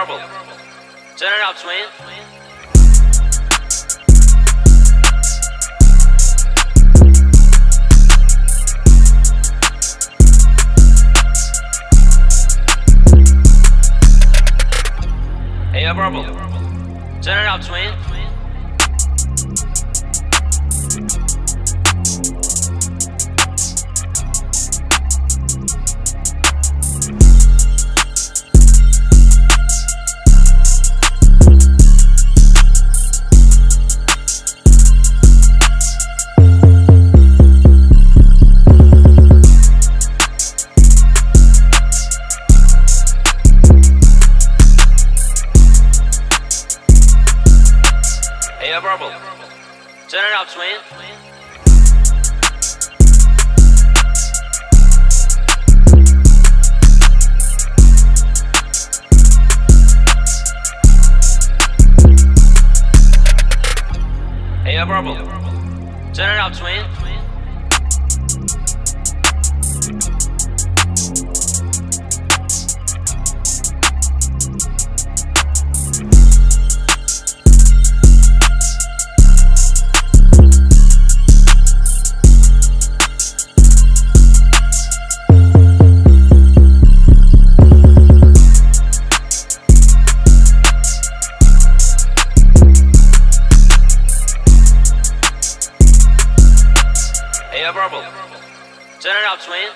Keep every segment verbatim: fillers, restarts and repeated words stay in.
Herbo. Turn it up, twin. Hey, Herbo. Turn it up, twin. Herbo. Turn it up, twin. Hey, Herbo. Turn it up, twin. Herbo. Turn it up, twin.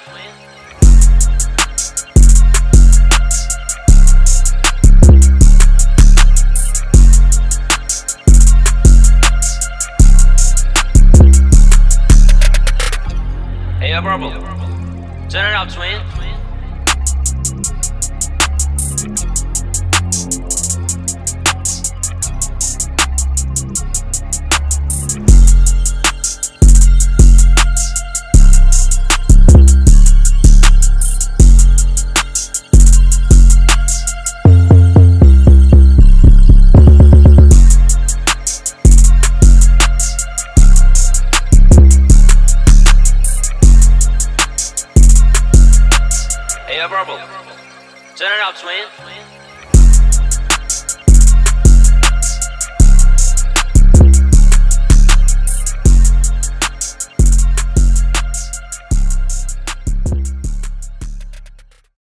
Hey, Herbo. Turn it up, twin. Hey, Herbo. Turn it up, twin.